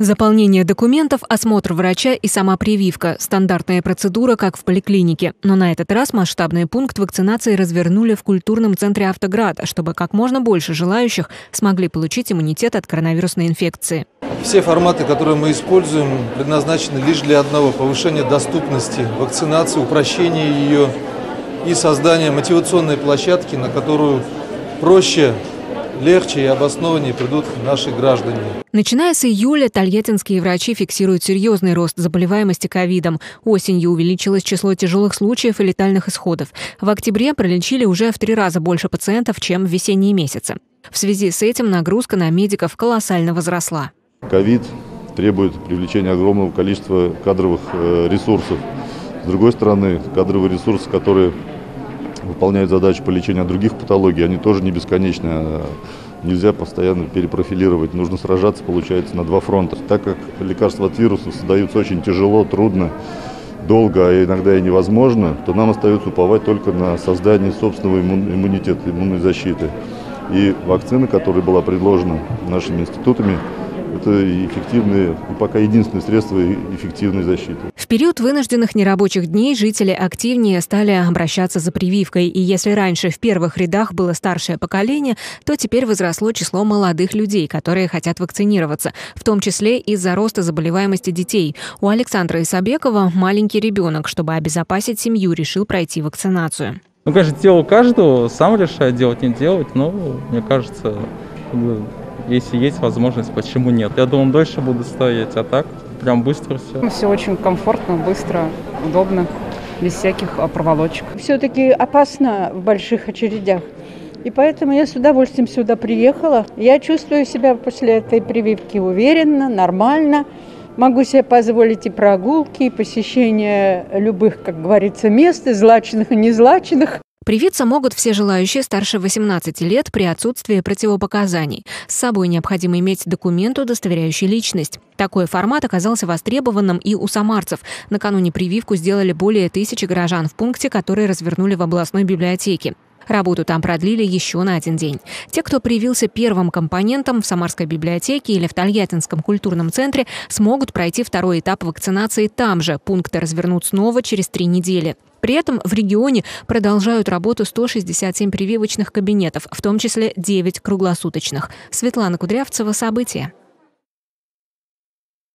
Заполнение документов, осмотр врача и сама прививка – стандартная процедура, как в поликлинике. Но на этот раз масштабный пункт вакцинации развернули в культурном центре Автограда, чтобы как можно больше желающих смогли получить иммунитет от коронавирусной инфекции. Все форматы, которые мы используем, предназначены лишь для одного – повышения доступности вакцинации, упрощения ее и создания мотивационной площадки, на которую проще, легче и обоснованнее придут наши граждане. Начиная с июля тольяттинские врачи фиксируют серьезный рост заболеваемости ковидом. Осенью увеличилось число тяжелых случаев и летальных исходов. В октябре пролечили уже в 3 раза больше пациентов, чем в весенние месяцы. В связи с этим нагрузка на медиков колоссально возросла. Ковид требует привлечения огромного количества кадровых ресурсов. С другой стороны, кадровые ресурсы, которые выполняют задачи по лечению других патологий, они тоже не бесконечны. Нельзя постоянно перепрофилировать. Нужно сражаться, получается, на 2 фронта. Так как лекарства от вирусов создаются очень тяжело, трудно, долго, а иногда и невозможно, то нам остается уповать только на создание собственного иммунитета, иммунной защиты. И вакцина, которая была предложена нашими институтами, это эффективное, и пока единственное средство эффективной защиты. В период вынужденных нерабочих дней жители активнее стали обращаться за прививкой. И если раньше в первых рядах было старшее поколение, то теперь возросло число молодых людей, которые хотят вакцинироваться, в том числе из-за роста заболеваемости детей. У Александра Исабекова маленький ребенок. Чтобы обезопасить семью, решил пройти вакцинацию. Конечно, дело каждого, сам решает делать, не делать, но мне кажется, если есть возможность, почему нет? Я думаю, дольше буду стоять, а так прям быстро все. Все очень комфортно, быстро, удобно, без всяких проволочек. Все-таки опасно в больших очередях, и поэтому я с удовольствием сюда приехала. Я чувствую себя после этой прививки уверенно, нормально. Могу себе позволить и прогулки, и посещение любых, как говорится, мест, и злачных, и незлачных. Привиться могут все желающие старше 18 лет при отсутствии противопоказаний. С собой необходимо иметь документ, удостоверяющий личность. Такой формат оказался востребованным и у самарцев. Накануне прививку сделали более 1000 горожан в пункте, который развернули в областной библиотеке. Работу там продлили еще на 1 день. Те, кто привился первым компонентом в Самарской библиотеке или в Тольяттинском культурном центре, смогут пройти 2-й этап вакцинации там же. Пункты развернут снова через 3 недели. При этом в регионе продолжают работу 167 прививочных кабинетов, в том числе 9 круглосуточных. Светлана Кудрявцева, события.